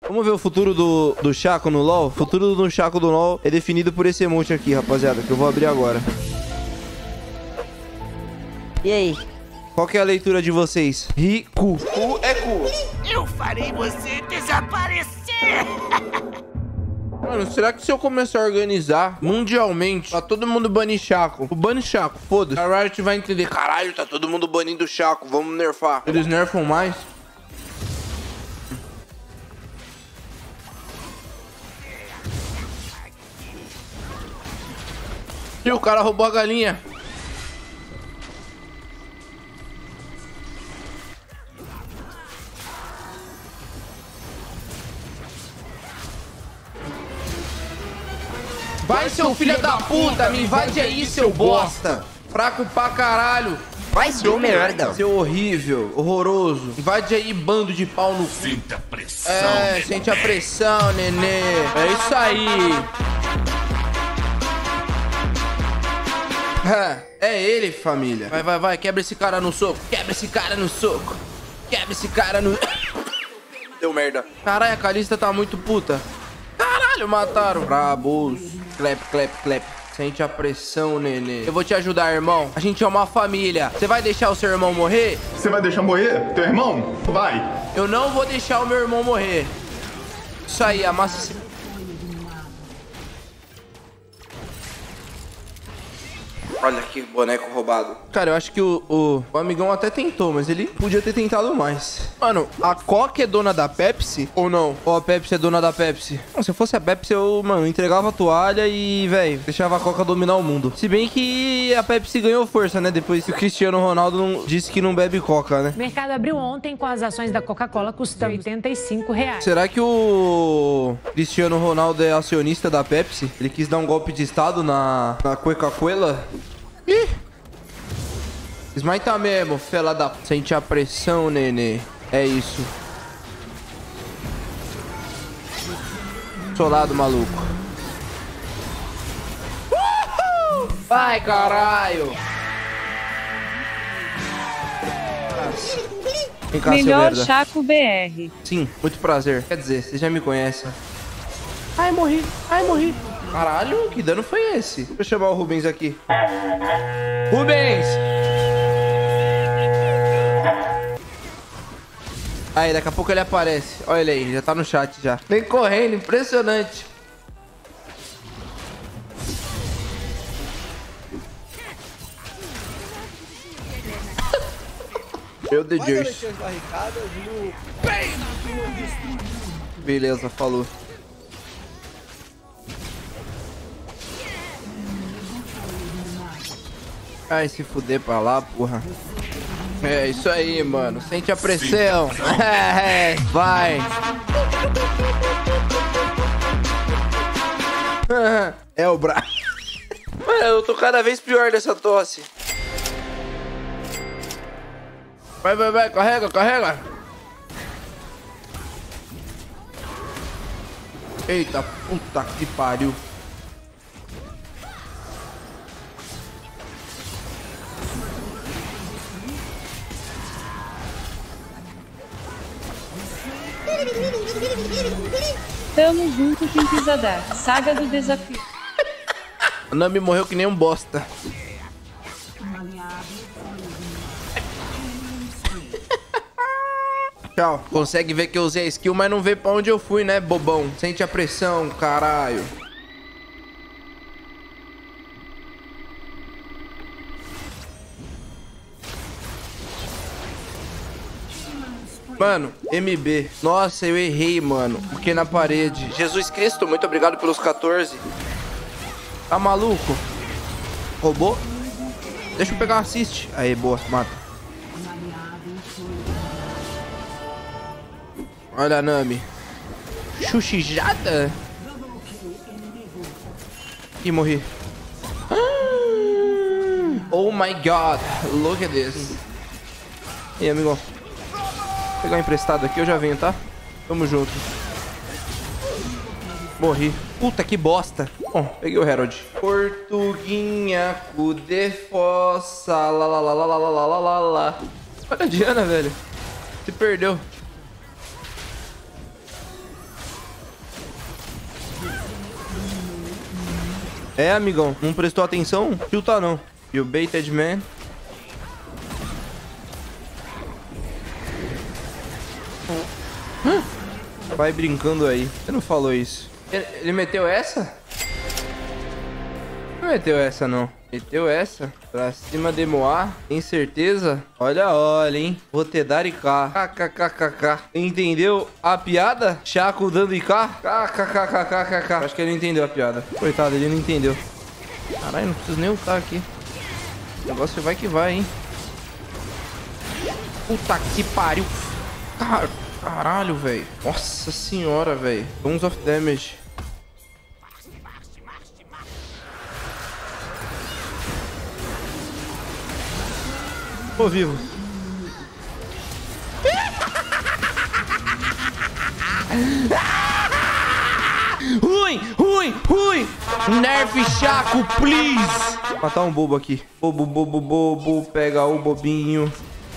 Vamos ver o futuro do Chaco no LoL? O futuro do Chaco do LoL é definido por esse emote aqui, rapaziada, que eu vou abrir agora. E aí? Qual que é a leitura de vocês? Rico. Cu é cu. Eu farei você desaparecer! Mano, será que se eu começar a organizar mundialmente pra todo mundo banir Chaco? O bane Chaco, foda-se. A Riot vai entender, caralho, tá todo mundo banindo Chaco, vamos nerfar. Eles nerfam mais? E o cara roubou a galinha. Vai, seu filho da puta, me invade aí, seu bosta. Fraco pra caralho. Vai ser o merda. Seu horrível, horroroso. Invade aí, bando de pau no cu. Sinta a pressão. É, sente a pressão, nenê. É isso aí. É ele, família. Vai, quebra esse cara no soco. Quebra esse cara no soco. Quebra esse cara no... Deu merda. Caralho, a Kalista tá muito puta. Caralho, mataram. Brabos. Clap, clap, clap. Sente a pressão, nenê. Eu vou te ajudar, irmão. A gente é uma família. Você vai deixar o seu irmão morrer? Você vai deixar morrer teu irmão? Vai. Eu não vou deixar o meu irmão morrer. Isso aí, amassa esse... Olha que boneco roubado. Cara, eu acho que o amigão até tentou, mas ele podia ter tentado mais. Mano, a Coca é dona da Pepsi ou não? Ou a Pepsi é dona da Pepsi? Não, se eu fosse a Pepsi, eu, mano, entregava a toalha e, velho, deixava a Coca dominar o mundo. Se bem que a Pepsi ganhou força, né? Depois que o Cristiano Ronaldo disse que não bebe Coca, né? O mercado abriu ontem com as ações da Coca-Cola custando R$85. Será que o Cristiano Ronaldo é acionista da Pepsi? Ele quis dar um golpe de estado na Coca-Cola? Ih! Smite mesmo, fela da... Sente a pressão, nenê. É isso. Solado, maluco. Uhul! Vai, caralho! Vem cá, Melhor seu merda. Chaco BR. Sim, muito prazer. Quer dizer, você já me conhece. Ai, morri. Ai, morri. Caralho, que dano foi esse? Deixa eu chamar o Rubens aqui. Rubens! Aí, daqui a pouco ele aparece. Olha ele aí, já tá no chat já. Vem correndo, impressionante. Meu Deus. Beleza, falou. Ai, se fuder pra lá, porra. É, isso aí, mano. Sente a pressão. É, vai. É o bra... Mano, eu tô cada vez pior dessa tosse. Vai. Carrega. Eita, puta que pariu. Tamo junto, quem pisa dar. Saga do desafio. A Nami morreu que nem um bosta. Tchau. Consegue ver que eu usei a skill, mas não vê pra onde eu fui, né, bobão? Sente a pressão, caralho. Mano, MB. Nossa, eu errei, mano. Porque na parede. Jesus Cristo, muito obrigado pelos 14. Tá maluco? Roubou? Deixa eu pegar um assist. Aí, boa, mata. Olha a Nami. Xuxijada? Ih, morri. Oh my god. Look at this. E aí, amigo? Vou pegar emprestado aqui, eu já venho, tá? Tamo junto. Morri. Puta, que bosta. Bom, peguei o Herald. Portuguinha, cu de fossa. Lá. Olha a Diana, velho. Se perdeu. É, amigão. Não prestou atenção? Chuta não. E o Baited Man. Vai brincando aí. Você não falou isso. Ele meteu essa? Não meteu essa, não. Meteu essa. Pra cima de Moá. Tem certeza? Olha, olha, hein. Vou te dar IK. KKKKK. Entendeu a piada? Chaco dando IK? KKKKKK. Acho que ele não entendeu a piada. Coitado, ele não entendeu. Caralho, não preciso nem lutar aqui. O negócio vai que vai, hein. Puta que pariu. Caralho, velho. Nossa senhora, velho. Tons of damage. Tô vivo. Ruim, ruim, ruim. Nerf Chaco, please. Vou matar um bobo aqui. Bobo, bobo, bobo. Pega o bobinho.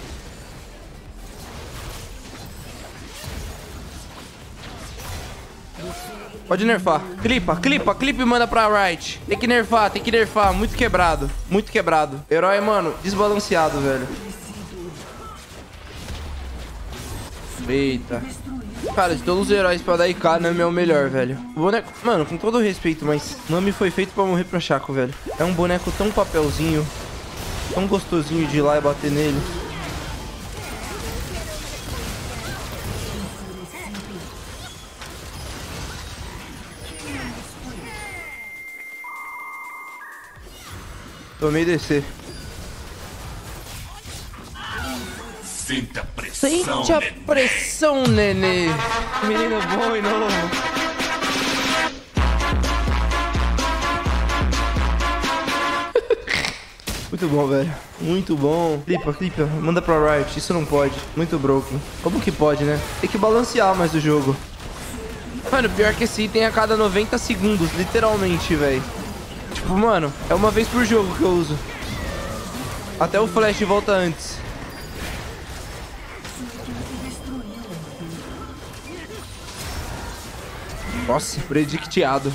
Pode nerfar. Clipa, clipa, clipa e manda pra right. Tem que nerfar, tem que nerfar. Muito quebrado. Muito quebrado. Herói, mano, desbalanceado, velho. Eita. Cara, de todos os heróis pra dar IK, Nami é o melhor, velho. O boneco... Mano, com todo respeito, mas Nami foi feito pra morrer pra Chaco, velho. É um boneco tão papelzinho. Tão gostosinho de ir lá e bater nele. Tomei DC. Sinta a pressão. Sente a pressão, nenê. Menino bom e novo. Muito bom, velho. Muito bom. Clipa, clipa. Manda pra right. Isso não pode. Muito broken. Como que pode, né? Tem que balancear mais o jogo. Mano, pior que esse item a cada 90 segundos. Literalmente, velho. Tipo, mano, é uma vez por jogo que eu uso. Até o flash volta antes. Nossa, predicteado.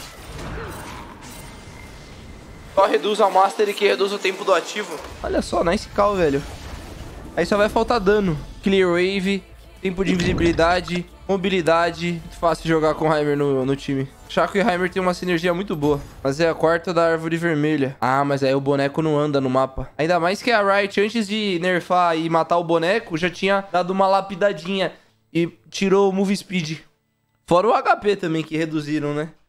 Só reduz a master que reduz o tempo do ativo. Olha só, nice call, velho. Aí só vai faltar dano. Clear wave, tempo de invisibilidade, mobilidade. Muito fácil jogar com Heimer no time. Chaco e Heimer tem uma sinergia muito boa. Mas é a quarta da árvore vermelha. Ah, mas aí o boneco não anda no mapa. Ainda mais que a Riot, antes de nerfar e matar o boneco, já tinha dado uma lapidadinha e tirou o move speed. Fora o HP também, que reduziram, né?